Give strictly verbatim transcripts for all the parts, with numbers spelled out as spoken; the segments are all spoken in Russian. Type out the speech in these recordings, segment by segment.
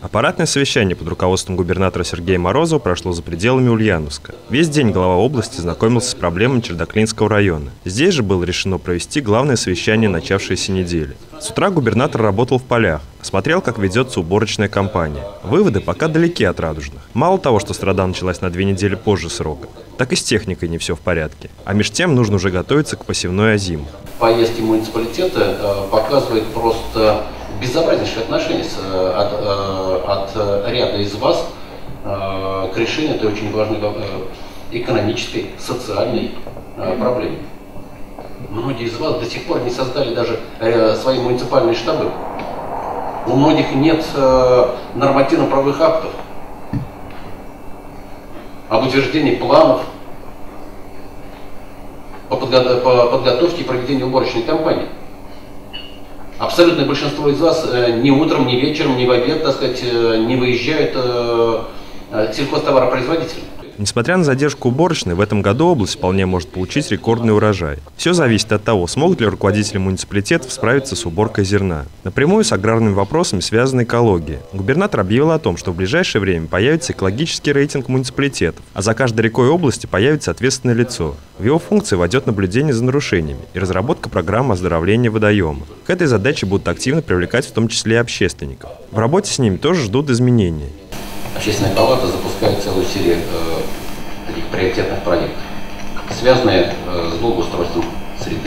Аппаратное совещание под руководством губернатора Сергея Морозова прошло за пределами Ульяновска. Весь день глава области знакомился с проблемами Чердаклинского района. Здесь же было решено провести главное совещание начавшейся недели. С утра губернатор работал в полях, осмотрел, как ведется уборочная кампания. Выводы пока далеки от радужных. Мало того, что страда началась на две недели позже срока, так и с техникой не все в порядке. А меж тем нужно уже готовиться к посевной озиму. Поездки муниципалитета показывают просто безобразнейшее отношение от, от ряда из вас к решению этой очень важной экономической, социальной проблемы. Многие из вас до сих пор не создали даже свои муниципальные штабы. У многих нет нормативно-правовых актов об утверждении планов по подготовке и проведению уборочной кампании. Абсолютное большинство из вас ни утром, ни вечером, ни в обед, так сказать, не выезжают к сельхозтоваропроизводителям. Несмотря на задержку уборочной, в этом году область вполне может получить рекордный урожай. Все зависит от того, смогут ли руководители муниципалитетов справиться с уборкой зерна. Напрямую с аграрными вопросами связана экология. Губернатор объявил о том, что в ближайшее время появится экологический рейтинг муниципалитетов, а за каждой рекой области появится ответственное лицо. В его функции войдет наблюдение за нарушениями и разработка программы оздоровления водоема. К этой задаче будут активно привлекать в том числе и общественников. В работе с ними тоже ждут изменений. Общественная палата запускает целую серию э, таких приоритетных проектов, связанных э, с благоустройством среды,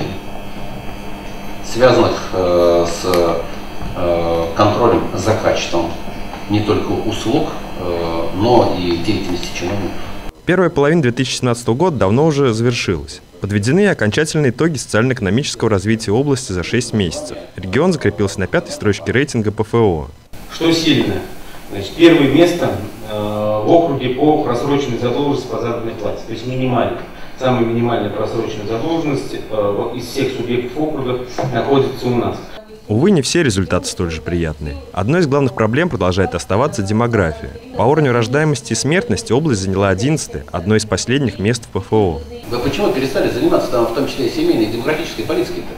связанных э, с э, контролем за качеством не только услуг, э, но и деятельности чиновников. Первая половина две тысячи семнадцатого года давно уже завершилась. Подведены окончательные итоги социально-экономического развития области за шесть месяцев. Регион закрепился на пятой строчке рейтинга П Ф О. Что сильно? Значит, первое место э, в округе по просроченной задолженности по заработной плате, то есть минимальная. Самая минимальная просроченная задолженность э, из всех субъектов округа находится у нас. Увы, не все результаты столь же приятные. Одной из главных проблем продолжает оставаться демография. По уровню рождаемости и смертности область заняла одиннадцатое, одно из последних мест в П Ф О. Вы почему перестали заниматься там, в том числе и семейной и демографической политикой-то?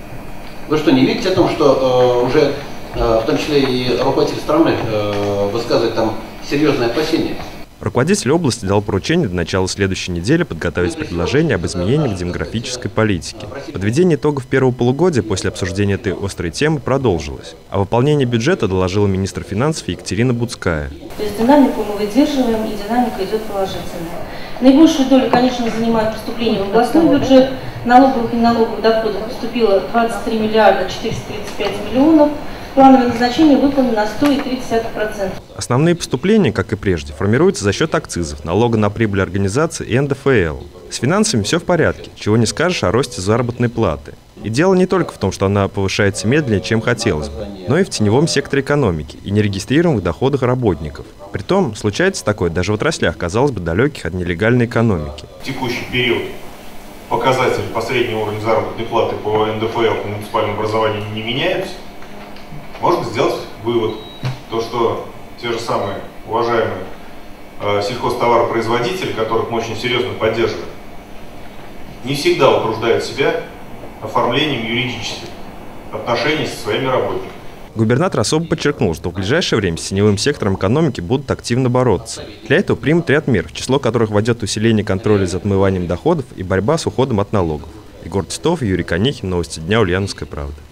Вы что, не видите о том, что э, уже в том числе и руководитель страны э, высказывает там серьезные опасения? Руководитель области дал поручение до начала следующей недели подготовить предложение об изменениях в демографической политике. Подведение итогов первого полугодия после обсуждения этой острой темы продолжилось. О выполнении бюджета доложила министр финансов Екатерина Буцкая. То есть динамику мы выдерживаем, и динамика идет положительная. Наибольшую долю, конечно, занимают поступления в областной бюджет. Налоговых и налоговых доходов поступило двадцать три миллиарда четыреста тридцать пять миллионов. Плановое назначение выполнено на сто и три десятых процента. Основные поступления, как и прежде, формируются за счет акцизов, налога на прибыль организации и Н Д Ф Л. С финансами все в порядке, чего не скажешь о росте заработной платы. И дело не только в том, что она повышается медленнее, чем хотелось бы, но и в теневом секторе экономики и нерегистрируемых доходах работников. Притом, случается такое даже в отраслях, казалось бы, далеких от нелегальной экономики. В текущий период показатели по среднему уровню заработной платы по Н Д Ф Л по муниципальному образованию не меняются. Можно сделать вывод, то, что те же самые уважаемые э, сельхозтоваропроизводители, которых мы очень серьезно поддерживаем, не всегда утруждают себя оформлением юридических отношений со своими работниками. Губернатор особо подчеркнул, что в ближайшее время с теневым сектором экономики будут активно бороться. Для этого примут ряд мер, в число которых войдет усиление контроля за отмыванием доходов и борьба с уходом от налогов. Егор Титов, Юрий Конихин, Новости дня, Ульяновская правда.